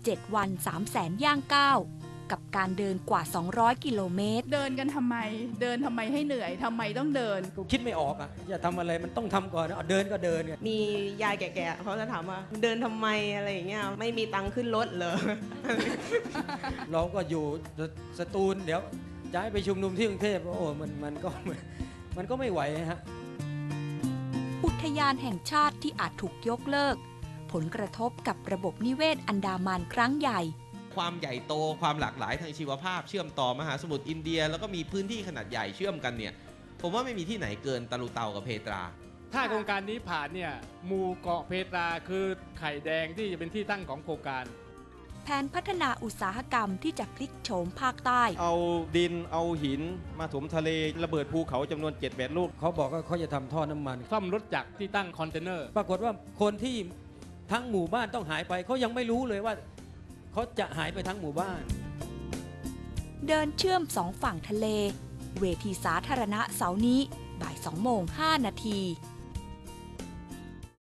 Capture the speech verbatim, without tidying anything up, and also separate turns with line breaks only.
เจ็ดวันสามแสนย่างก้าวกับการเดินกว่าสองร้อยกิโลเมตร
เดินกันทำไมเดินทำไมให้เหนื่อยทำไมต้องเดิน
กูคิดไม่ออกอ่ะจะทำอะไรมันต้องทำก่อนเดินก็เดินเนี่ย
มียายแก่ๆเขาจะถามว่าเดินทำไมอะไรอย่างเงี้ยไม่มีตังค์ขึ้นรถเหรอ
เราก็อยู่สตูลเดี๋ยวย้ายไปชุมนุมที่กรุงเทพโอ้มันมันก็มันก็ไม่ไหวฮะ
อุทยานแห่งชาติที่อาจถูกยกเลิกผลกระทบกับระบบนิเวศอันดามันครั้งใหญ่
ความใหญ่โตความหลากหลายทางชีวภาพเชื่อมต่อมหาสมุทรอินเดียแล้วก็มีพื้นที่ขนาดใหญ่เชื่อมกันเนี่ยผมว่าไม่มีที่ไหนเกินตะลุเตากับเพตรา
ถ้าโครงการนี้ผ่านเนี่ยหมู่เกาะเพตราคือไข่แดงที่จะเป็นที่ตั้งของโครงการ
แผนพัฒนาอุตสาหกรรมที่จะพลิกโฉมภาคใต้
เอาดินเอาหินมาถมทะเลระเบิดภูเขาจำนวน เจ็ดแปด ลูก
เขาบอกว่าเขาจะทำท่อน้ำมัน
ซ่อมรถจักรที่ตั้งคอนเทนเนอร์
ปรากฏว่าคนที่ทั้งหมู่บ้านต้องหายไปเขายังไม่รู้เลยว่าเขาจะหายไปทั้งหมู่บ้าน
เดินเชื่อมสองฝั่งทะเลเวทีสาธารณะเสาร์นี้บ่ายสองโมงห้านาที